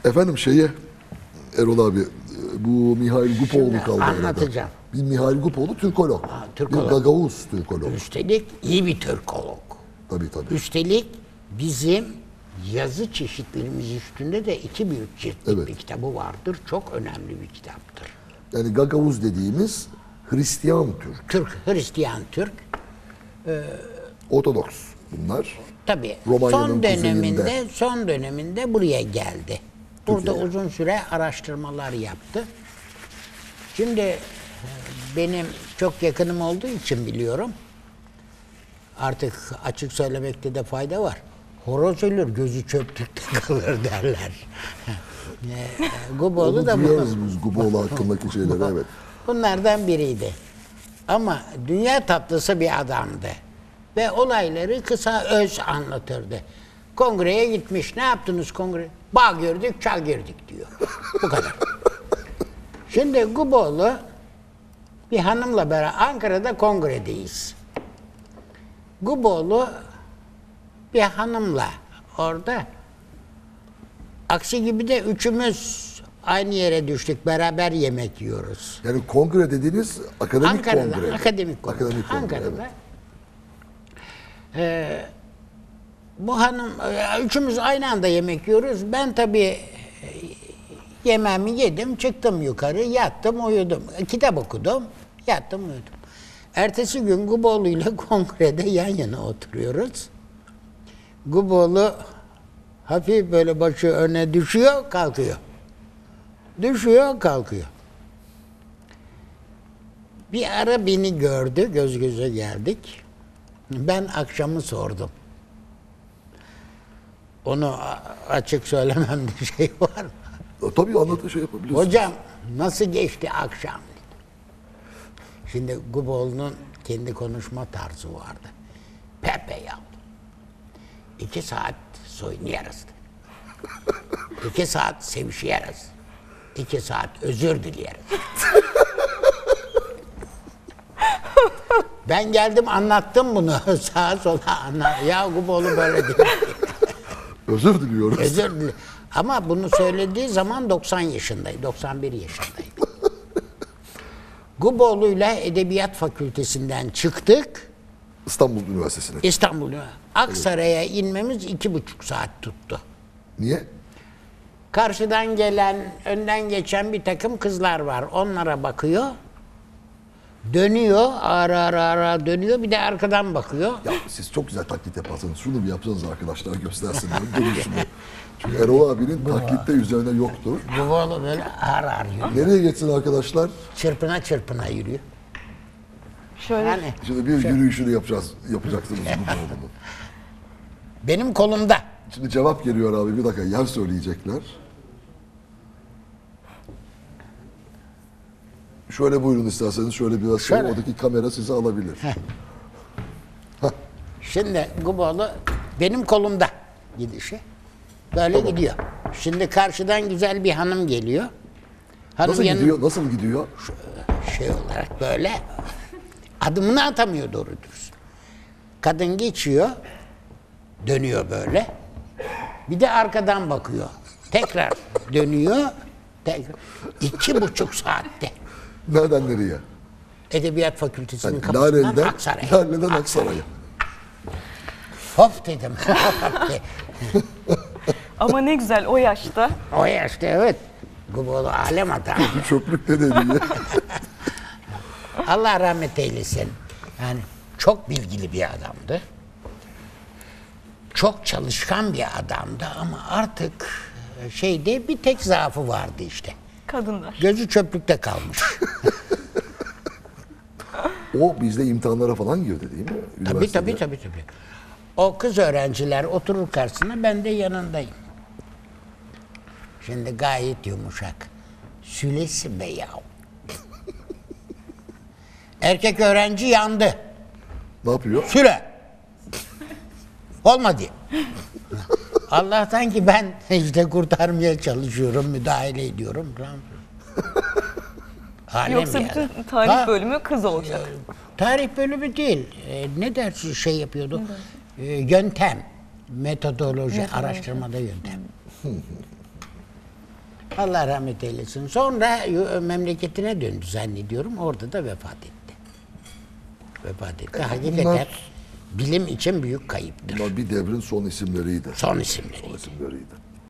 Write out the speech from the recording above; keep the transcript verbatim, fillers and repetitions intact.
Efendim şeye, Erol abi, bu Mihail Gupoğlu kaldı. Anlatacağım. Bir Mihail Gupoğlu Türkolog. Ha, Türkolog. Bir Gagavuz Türkolog. Üstelik iyi bir Türkolog. Tabii tabii. Üstelik bizim yazı çeşitlerimiz üstünde de iki büyük ciltlik Evet. bir kitabı vardır. Çok önemli bir kitaptır. Yani Gagavuz dediğimiz Hristiyan Türk. Türk, Hristiyan Türk. Ortodoks bunlar. Tabii Romanya'nın son döneminde kuzeyinde. son döneminde buraya geldi. Burada Türkiye'ye. uzun süre araştırmalar yaptı. Şimdi e, benim çok yakınım olduğu için biliyorum. Artık açık söylemekte de fayda var. Horoz ölür, gözü çöplükte kalır derler. E, Guboğlu Onu da bu. duyuyoruz biz Gupoğlu hakkındaki şeyleri, evet. Bunlardan biriydi. Ama dünya tatlısı bir adamdı. Ve olayları kısa öz anlatırdı. Kongreye gitmiş. Ne yaptınız kongre? Bağ gördük, çal gördük diyor. Bu kadar. Şimdi Guboğlu bir hanımla beraber Ankara'da kongredeyiz. Guboğlu bir hanımla orada, aksi gibi de üçümüz aynı yere düştük. Beraber yemek yiyoruz. Yani kongre dediğiniz akademik Ankara'da, kongre. akademik kongre. Akademik kongre, Ankara'da. evet. Ee, bu hanım, e, üçümüz aynı anda yemek yiyoruz. Ben tabii e, yemeğimi yedim, çıktım yukarı, yattım, uyudum. E, kitap okudum, yattım, uyudum. Ertesi gün Guboğlu ile kongrede yan yana oturuyoruz. Guboğlu hafif böyle başı öne düşüyor, kalkıyor. Düşüyor, kalkıyor. Bir ara beni gördü, göz göze geldik. Ben akşamı sordum. Onu açık söylememde şey var mı? Ya, tabii anlatı şey yapabiliyorsunuz. Hocam nasıl geçti akşam? Şimdi Guboğlu'nun kendi konuşma tarzı vardı. Pepe ya. İki saat soyunuyarız. İki saat sevişiyeriz. İki saat özür dileyeriz. Ben geldim anlattım bunu sağa sola anlat. Ya Guboğlu böyle değil. Özür diliyoruz. Özür dilerim. Ama bunu söylediği zaman doksan yaşındaydı, doksan bir yaşındaydı. Guboğlu'yla Edebiyat Fakültesinden çıktık. İstanbul Üniversitesi'ne. İstanbul'a, Aksaray'a inmemiz iki buçuk saat tuttu. Niye? Karşıdan gelen, önden geçen bir takım kızlar var. Onlara bakıyor. Dönüyor, ara ara ara dönüyor. Bir de arkadan bakıyor. Ya siz çok güzel taklit yaparsınız. Şunu bir yapsanız arkadaşlar göstersinler. Durun şunu. Çünkü Erol abinin taklitte üzerine yoktur. Guboğlu böyle ağır ağır yürüyor. Nereye geçsin arkadaşlar? Çırpına çırpına yürüyor. Şöyle Yani Şimdi bir yürüyüşünü yapacağız, yapacaksınız bu konuda. benim kolumda. Şimdi cevap geliyor abi, bir dakika yer söyleyecekler. Şöyle buyurun isterseniz, şöyle biraz şey, Şöyle. oradaki kamera sizi alabilir. Şimdi Guboğlu benim kolumda gidişi. Böyle Tamam. gidiyor. Şimdi karşıdan güzel bir hanım geliyor. Hanım Nasıl yanı- gidiyor? Nasıl gidiyor? Şey olarak böyle adımını atamıyor doğru dürüst. Kadın geçiyor, dönüyor böyle. Bir de arkadan bakıyor. Tekrar dönüyor. Tekrar. İki buçuk saatte. Nereden nereye? Edebiyat Fakültesi'nin Yani kapısından Lale'den, Aksaray'a. Lale'den Aksaray'a. Hop dedim. ama ne güzel o yaşta. O yaşta evet. Guboğlu alem adam. Bir çöplük ne dedi? Allah rahmet eylesin. Yani çok bilgili bir adamdı. Çok çalışkan bir adamdı ama artık şeyde bir tek zaafı vardı işte. Kadınlar. Gözü çöplükte kalmış. O bizde imtihanlara falan girdi değil mi? Tabii Üniversitede. tabii tabii tabii. O kız öğrenciler oturur karşısına, ben de yanındayım. Şimdi gayet yumuşak. Sülesi be yav. Erkek öğrenci yandı. Ne yapıyor? Süre. Olmadı. Allah'tan ki ben işte kurtarmaya çalışıyorum, müdahale ediyorum. Alem Yoksa bir bütün adam. tarih Ha, bölümü kız olacak. Tarih bölümü değil. E, ne dersin şey yapıyordu? E, yöntem, metodoloji, araştırmada yöntem. Allah rahmet eylesin. Sonra y- memleketine döndü zannediyorum. Orada da vefat etti. Vefat etti. Hakikaten bunlar- bilim için büyük kayıptır. Bunlar bir devrin son isimleriydi. Son isimleri. Son isimleriydi.